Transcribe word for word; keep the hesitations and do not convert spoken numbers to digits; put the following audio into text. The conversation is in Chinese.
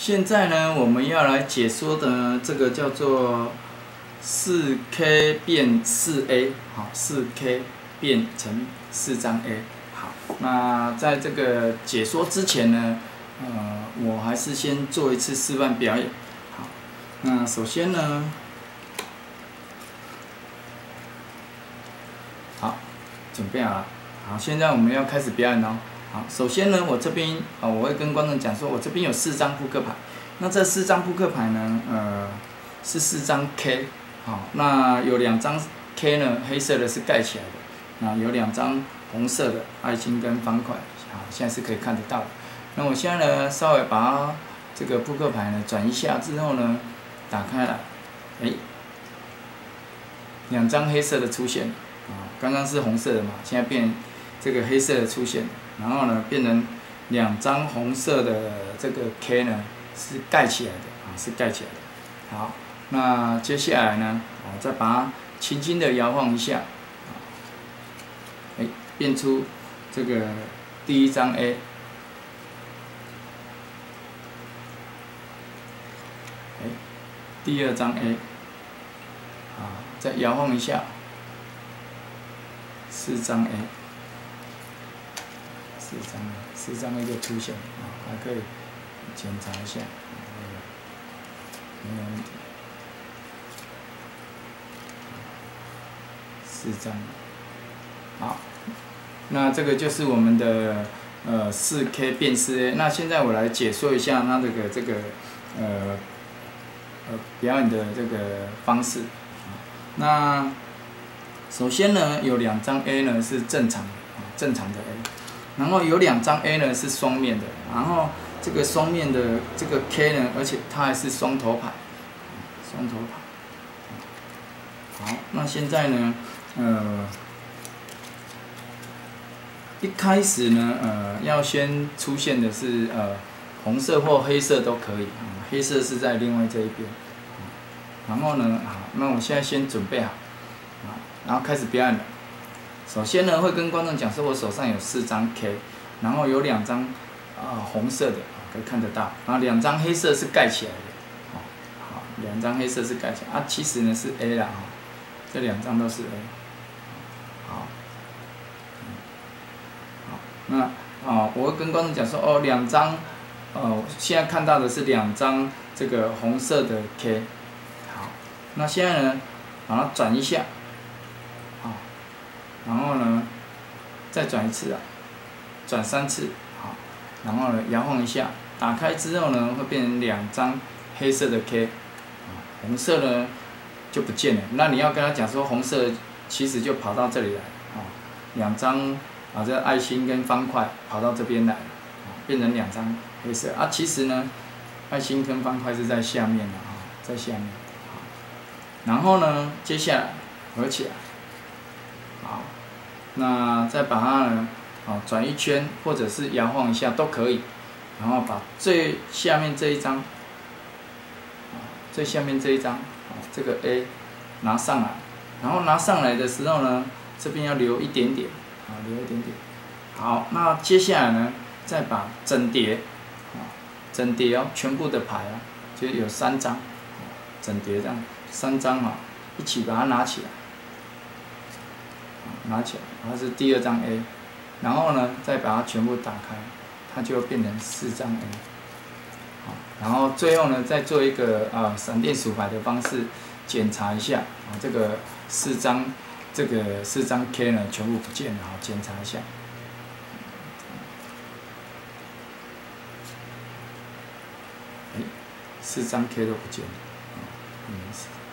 现在呢，我们要来解说的这个叫做四 K 变四 A， 好，四 K 变成四张 A。好，那在这个解说之前呢，呃，我还是先做一次示范表演。好，那首先呢，好，准备好了。好，现在我们要开始表演喽。好，首先呢，我这边啊、呃，我会跟观众讲说，我这边有四张扑克牌。那这四张扑克牌呢，呃，是四张 K。好，那有两张 K 呢，黑色的是盖起来的。那有两张红色的爱心跟方块。好，现在是可以看得到的。那我现在呢，稍微把它这个扑克牌呢转一下之后呢，打开来，哎，两张黑色的出现。啊，刚刚是红色的嘛，现在变这个黑色的出现。然后呢，变成两张红色的这个 K 呢，是盖起来的啊，是盖起来的。好，那接下来呢，我再把它轻轻的摇晃一下，哎，变出这个第一张 A， 哎，第二张 A， 啊，再摇晃一下，四张 A。四张，四张一个出现啊，还可以检查一下，没有问题。四张，好，那这个就是我们的呃四 K 变四 A。那现在我来解说一下它这个这个呃呃表演的这个方式。那首先呢，有两张 A 呢是正常的啊，正常的 A。然后有两张 A 呢是双面的，然后这个双面的这个 K 呢，而且它还是双头牌，双头牌。好，那现在呢，呃，一开始呢，呃，要先出现的是呃红色或黑色都可以，啊、黑色是在另外这一边。然后呢，好，那我现在先准备好，啊，然后开始表演了。首先呢，会跟观众讲说，我手上有四张 K， 然后有两张啊、呃、红色的，可以看得到，然后两张黑色是盖起来的，好，好，两张黑色是盖起来，啊，其实呢是 A 啦，哈，这两张都是 A， 好，好，那啊、哦，我会跟观众讲说，哦，两张，呃，现在看到的是两张这个红色的 K， 好，那现在呢，把它转一下。然后呢，再转一次啊，转三次，好，然后呢摇晃一下，打开之后呢会变成两张黑色的 K， 红色呢就不见了。那你要跟他讲说，红色其实就跑到这里来，啊，两张啊这爱心跟方块跑到这边来，变成两张黑色啊。其实呢，爱心跟方块是在下面的啊，在下面。好，然后呢，接下来合起来。好，那再把它呢，啊转一圈，或者是摇晃一下都可以，然后把最下面这一张，啊最下面这一张，啊这个 A 拿上来，然后拿上来的时候呢，这边要留一点点，啊留一点点。好，那接下来呢，再把整叠，啊整叠哦，全部的牌啊，就有三张，整叠这样三张啊，一起把它拿起来。拿起来，它是第二张 A， 然后呢，再把它全部打开，它就变成四张 A。好，然后最后呢，再做一个啊闪电数牌的方式检查一下啊，这个四张这个四张 K 呢全部不见了，好，检查一下。哎，四张 K 都不见了，嗯。